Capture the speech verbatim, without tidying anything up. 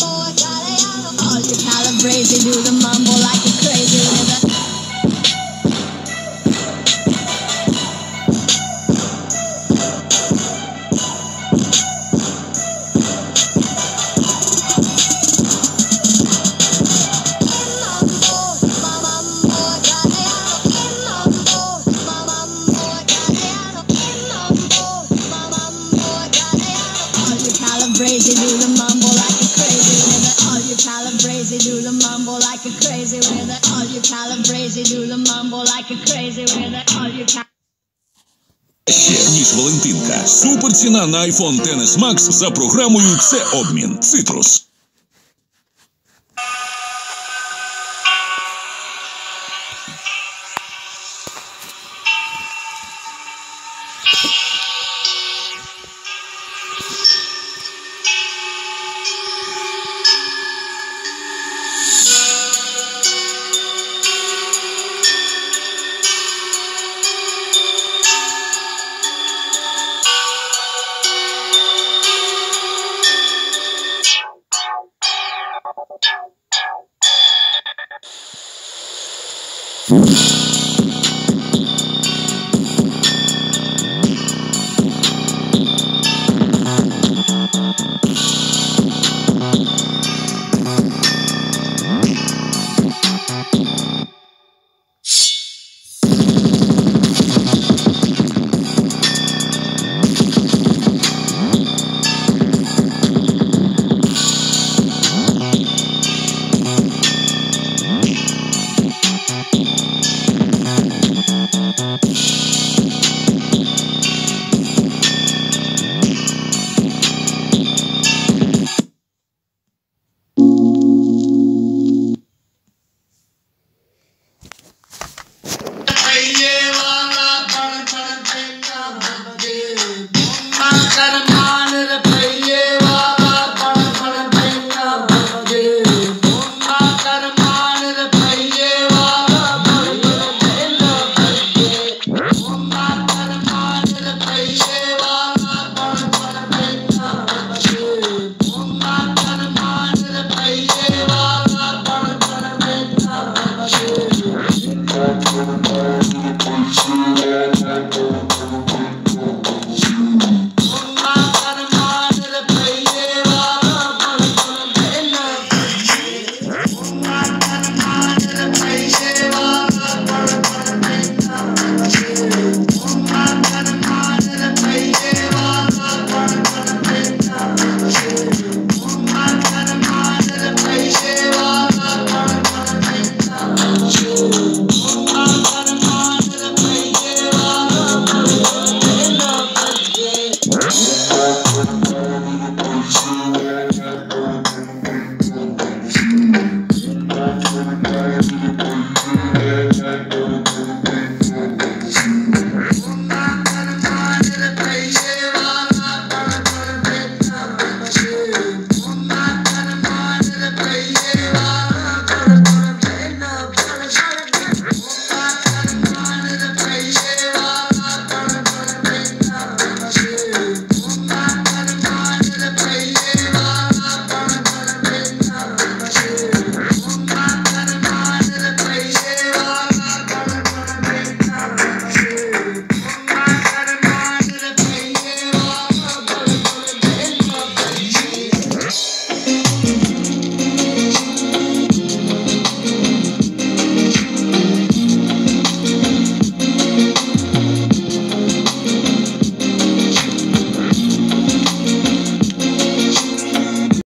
All you calabrese do the mumble like a crazy with a crazy, do the mumble like a crazy with it. All you calabrese do the mumble like a crazy with it. All you calabrese do the mumble like a crazy with it. All you cal Ще ніж Валентинка. Суперціна на iPhone X S Max за програмою «Це обмін» Citrus. crazy.